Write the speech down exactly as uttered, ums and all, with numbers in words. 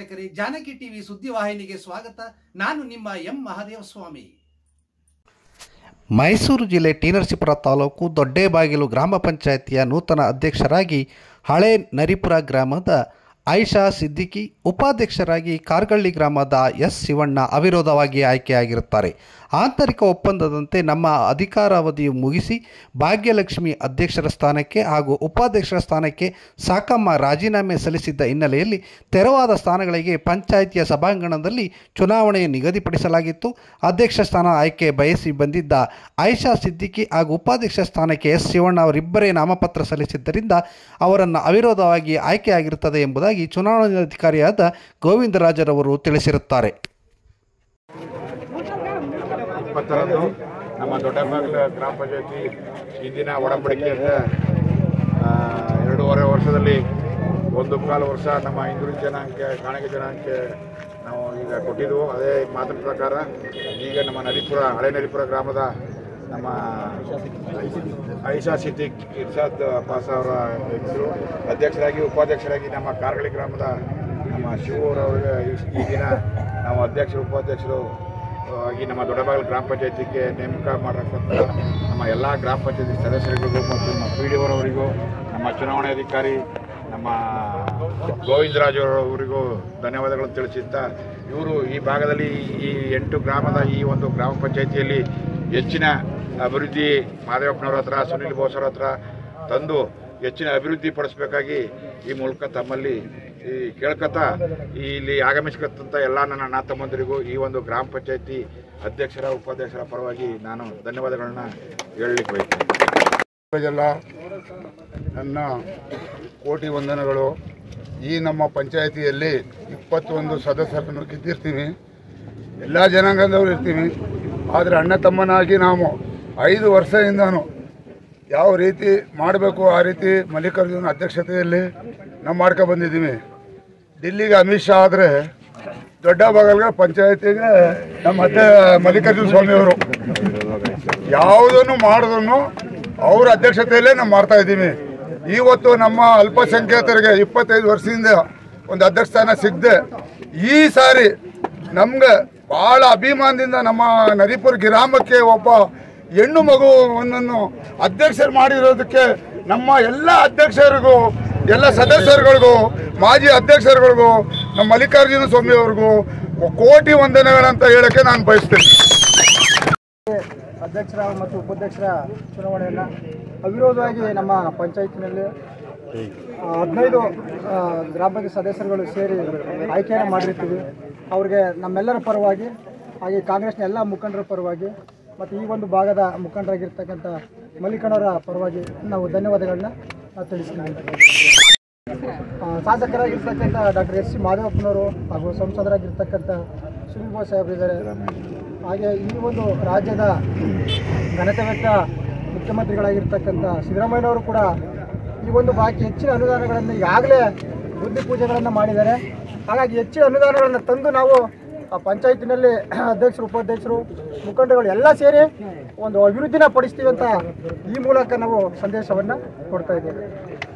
ವೀಕ್ಷಕರೇ, ಜಾನಕಿ ಟಿವಿ ಸುದ್ದಿವಾಹಿನಿಗೆ ಸ್ವಾಗತ. ನಾನು ನಿಮ್ಮ ಎಂ ಮಹದೇವಸ್ವಾಮಿ. ಮೈಸೂರು ಜಿಲ್ಲೆ ಟಿ ನರಸೀಪುರ ತಾಲೂಕು ದೊಡ್ಡೇಬಾಗಿಲು ಗ್ರಾಮ ಪಂಚಾಯಿತಿಯ ನೂತನ ಅಧ್ಯಕ್ಷರಾಗಿ ಹಳೆ ನರಿಪುರ ಗ್ರಾಮದ ಆಯಿಷಾ ಸಿದ್ದಿಕಿ, ಉಪಾಧ್ಯಕ್ಷರಾಗಿ ಕಾರ್ಗಳ್ಳಿ ಗ್ರಾಮದ ಎಸ್ ಶಿವಣ್ಣ ಅವಿರೋಧವಾಗಿ ಆಯ್ಕೆಯಾಗಿರುತ್ತಾರೆ. ಆಂತರಿಕ ಒಪ್ಪಂದದಂತೆ ನಮ್ಮ ಅಧಿಕಾರಾವಧಿಯು ಮುಗಿಸಿ ಭಾಗ್ಯಲಕ್ಷ್ಮಿ ಅಧ್ಯಕ್ಷರ ಸ್ಥಾನಕ್ಕೆ ಹಾಗೂ ಉಪಾಧ್ಯಕ್ಷರ ಸ್ಥಾನಕ್ಕೆ ಸಾಕಮ್ಮ ರಾಜೀನಾಮೆ ಸಲ್ಲಿಸಿದ್ದ ಹಿನ್ನೆಲೆಯಲ್ಲಿ ತೆರವಾದ ಸ್ಥಾನಗಳಿಗೆ ಪಂಚಾಯಿತಿಯ ಸಭಾಂಗಣದಲ್ಲಿ ಚುನಾವಣೆ ನಿಗದಿಪಡಿಸಲಾಗಿತ್ತು. ಅಧ್ಯಕ್ಷ ಸ್ಥಾನ ಆಯ್ಕೆ ಬಯಸಿ ಬಂದಿದ್ದ ಆಯಿಷಾ ಸಿದ್ದಿಕಿ ಹಾಗೂ ಉಪಾಧ್ಯಕ್ಷ ಸ್ಥಾನಕ್ಕೆ ಎಸ್ ಶಿವಣ್ಣ ಅವರಿಬ್ಬರೇ ನಾಮಪತ್ರ ಸಲ್ಲಿಸಿದ್ದರಿಂದ ಅವರನ್ನು ಅವಿರೋಧವಾಗಿ ಆಯ್ಕೆಯಾಗಿರುತ್ತದೆ ಎಂಬುದಾಗಿ ಚುನಾವಣಾಧಿಕಾರಿಯಾದ ಗೋವಿಂದರಾಜರವರು ತಿಳಿಸಿರುತ್ತಾರೆ. ಇಪ್ಪತ್ತರಂದು ನಮ್ಮ ದೊಡ್ಡಬಾಗಿಲು ಗ್ರಾಮ ಪಂಚಾಯತಿ ಇಂದಿನ ಒಡಂಬಡಿಕೆಯಿಂದ ಎರಡೂವರೆ ವರ್ಷದಲ್ಲಿ ಒಂದು ಕಾಲು ವರ್ಷ ನಮ್ಮ ಹಿಂದುಳಿದ ಜನಾಂಗಕ್ಕೆ ಕಾಣಿಕೆ ಜನಾಂಗಕ್ಕೆ ನಾವು ಈಗ ಕೊಟ್ಟಿದ್ದೆವು. ಅದೇ ಮಾತಿನ ಪ್ರಕಾರ ಈಗ ನಮ್ಮ ನರಿಪುರ ಹಳೆ ನರಿಪುರ ಗ್ರಾಮದ ನಮ್ಮ ಆಯಿಷಾ ಸಿದ್ದಿಕ್ ಇರ್ಷಾದ್ ಪಾಸ ಅವರ ಹೆಸರು ಅಧ್ಯಕ್ಷರಾಗಿ, ಉಪಾಧ್ಯಕ್ಷರಾಗಿ ನಮ್ಮ ಕಾರ್ಗಳ್ಳಿ ಗ್ರಾಮದ ನಮ್ಮ ಶಿವರವರಿಗೆ ಈ ದಿನ ನಾವು ಅಧ್ಯಕ್ಷರು ಉಪಾಧ್ಯಕ್ಷರು ಆಗಿ ನಮ್ಮ ದೊಡ್ಡಬಾಗಿಲು ಗ್ರಾಮ ಪಂಚಾಯತಿಗೆ ನೇಮಕ ಮಾಡತಕ್ಕಂಥ ನಮ್ಮ ಎಲ್ಲ ಗ್ರಾಮ ಪಂಚಾಯತಿ ಸದಸ್ಯರಿಗೂ ಮತ್ತು ನಮ್ಮ ಪಿ ಡಿ ಅವರವರಿಗೂ, ನಮ್ಮ ಚುನಾವಣಾಧಿಕಾರಿ ನಮ್ಮ ಗೋವಿಂದರಾಜರವರಿಗೂ ಧನ್ಯವಾದಗಳನ್ನು ತಿಳಿಸುತ್ತಾ, ಇವರು ಈ ಭಾಗದಲ್ಲಿ ಈ ಎಂಟು ಗ್ರಾಮದ ಈ ಒಂದು ಗ್ರಾಮ ಪಂಚಾಯತಿಯಲ್ಲಿ ಹೆಚ್ಚಿನ ಅಭಿವೃದ್ಧಿ ಮಾದೇವಪ್ಪನವ್ರ ಹತ್ರ, ಸುನಿಲ್ ಬೋಸರ ಹತ್ರ ತಂದು ಹೆಚ್ಚಿನ ಅಭಿವೃದ್ಧಿ ಪಡಿಸಬೇಕಾಗಿ ಈ ಮೂಲಕ ತಮ್ಮಲ್ಲಿ ಈ ಕೇಳ್ಕೊತಾ ಇಲ್ಲಿ ಆಗಮಿಸ್ಕತ್ತಂಥ ಎಲ್ಲ ನನ್ನ ಅಣ್ಣ ತಮ್ಮಂದಿರಿಗೂ ಈ ಒಂದು ಗ್ರಾಮ ಪಂಚಾಯತಿ ಅಧ್ಯಕ್ಷರ ಉಪಾಧ್ಯಕ್ಷರ ಪರವಾಗಿ ನಾನು ಧನ್ಯವಾದಗಳನ್ನ ಹೇಳಲಿಕ್ಕೆ ಬಯಸ್ತೇನೆ. ಎಲ್ಲ ನನ್ನ ಕೋಟಿ ವಂದನೆಗಳು. ಈ ನಮ್ಮ ಪಂಚಾಯಿತಿಯಲ್ಲಿ ಇಪ್ಪತ್ತೊಂದು ಸದಸ್ಯರನ್ನು ಗೆದ್ದಿರ್ತೀವಿ, ಎಲ್ಲ ಜನಾಂಗದವರು ಇರ್ತೀವಿ. ಆದರೆ ಅಣ್ಣ ತಮ್ಮನಾಗಿ ನಾವು ಐದು ವರ್ಷದಿಂದನೂ ಯಾವ ರೀತಿ ಮಾಡಬೇಕು ಆ ರೀತಿ ಮಲ್ಲಿಕಾರ್ಜುನ ಅಧ್ಯಕ್ಷತೆಯಲ್ಲಿ ನಾವು ಮಾಡ್ಕೊ ಬಂದಿದ್ದೀವಿ. ಡಿಲ್ಲಿಗೆ ಅಮಿತ್ ಶಾ ಆದರೆ ದೊಡ್ಡಬಾಗಿಲು ಪಂಚಾಯತಿಗೆ ನಮ್ಮ ಅಧ್ಯ ಮಲ್ಲಿಕಾರ್ಜುನ ಸ್ವಾಮಿಯವರು ಯಾವುದನ್ನು ಮಾಡಿದ್ರು ಅವ್ರ ಅಧ್ಯಕ್ಷತೆಯಲ್ಲೇ ನಾವು ಮಾಡ್ತಾ ಇದ್ದೀವಿ. ಇವತ್ತು ನಮ್ಮ ಅಲ್ಪಸಂಖ್ಯಾತರಿಗೆ ಇಪ್ಪತ್ತೈದು ವರ್ಷದಿಂದ ಒಂದು ಅಧ್ಯಕ್ಷ ಸ್ಥಾನ ಸಿಗದೆ ಈ ಸಾರಿ ನಮ್ಗೆ ಭಾಳ ಅಭಿಮಾನದಿಂದ ನಮ್ಮ ನರಿಪುರ ಗ್ರಾಮಕ್ಕೆ ಒಬ್ಬ ಹೆಣ್ಣು ಮಗುವನ್ನು ಅಧ್ಯಕ್ಷರು ಮಾಡಿರೋದಕ್ಕೆ ನಮ್ಮ ಎಲ್ಲ ಅಧ್ಯಕ್ಷರಿಗೂ, ಎಲ್ಲ ಸದಸ್ಯರುಗಳಿಗೂ, ಮಾಜಿ ಅಧ್ಯಕ್ಷರುಗಳಿಗೂ, ನಮ್ಮ ಮಲ್ಲಿಕಾರ್ಜುನ ಸ್ವಾಮಿ ಅವ್ರಿಗೂ ಕೋಟಿ ವಂದನೆಗಳಂತ ಹೇಳೋಕ್ಕೆ ನಾನು ಬಯಸ್ತೇನೆ. ಅಧ್ಯಕ್ಷರ ಮತ್ತು ಉಪಾಧ್ಯಕ್ಷರ ಚುನಾವಣೆಯನ್ನು ಅವಿರೋಧವಾಗಿ ನಮ್ಮ ಪಂಚಾಯತಿನಲ್ಲಿ ಹದಿನೈದು ಗ್ರಾಮ ಪಂಚಾಯತ್ ಸದಸ್ಯರುಗಳು ಸೇರಿ ಆಯ್ಕೆಯನ್ನು ಮಾಡಿರ್ತೀವಿ. ಅವ್ರಿಗೆ ನಮ್ಮೆಲ್ಲರ ಪರವಾಗಿ, ಹಾಗೆ ಕಾಂಗ್ರೆಸ್ನ ಎಲ್ಲ ಮುಖಂಡರ ಪರವಾಗಿ ಮತ್ತು ಈ ಒಂದು ಭಾಗದ ಮುಖಂಡರಾಗಿರ್ತಕ್ಕಂಥ ಮಲ್ಲಿಕಣ್ಣವರ ಪರವಾಗಿ ನಾವು ಧನ್ಯವಾದಗಳನ್ನ ತಿಳಿಸ್ತೀವಿ. ಶಾಸಕರಾಗಿರ್ತಕ್ಕಂಥ ಡಾಕ್ಟರ್ ಎಸ್ ಸಿ ಮಾದೇವಪ್ಪನವರು ಹಾಗೂ ಸಂಸದರಾಗಿರ್ತಕ್ಕಂಥ ಸುನಿಲ್ ಬೋಸ್ ಸಾಹೇಬರಿದ್ದಾರೆ. ಹಾಗೆ ಈ ಒಂದು ರಾಜ್ಯದ ಘನತೆ ವ್ಯಕ್ತ ಮುಖ್ಯಮಂತ್ರಿಗಳಾಗಿರ್ತಕ್ಕಂಥ ಸಿದ್ದರಾಮಯ್ಯನವರು ಕೂಡ ಈ ಒಂದು ಭಾಗಕ್ಕೆ ಹೆಚ್ಚಿನ ಅನುದಾನಗಳನ್ನು ಈಗಾಗಲೇ ಬುದ್ಧಿ ಪೂಜೆಗಳನ್ನು ಮಾಡಿದ್ದಾರೆ. ಹಾಗಾಗಿ ಹೆಚ್ಚಿನ ಅನುದಾನಗಳನ್ನು ತಂದು ನಾವು ಪಂಚಾಯತಿನಲ್ಲಿ ಅಧ್ಯಕ್ಷರು, ಉಪಾಧ್ಯಕ್ಷರು, ಮುಖಂಡರುಗಳು ಎಲ್ಲ ಸೇರಿ ಒಂದು ಅಭಿವೃದ್ಧಿನ ಪಡಿಸ್ತೀವಿ ಅಂತ ಈ ಮೂಲಕ ನಾವು ಸಂದೇಶವನ್ನು ಕೊಡ್ತಾ ಇದ್ದೇವೆ.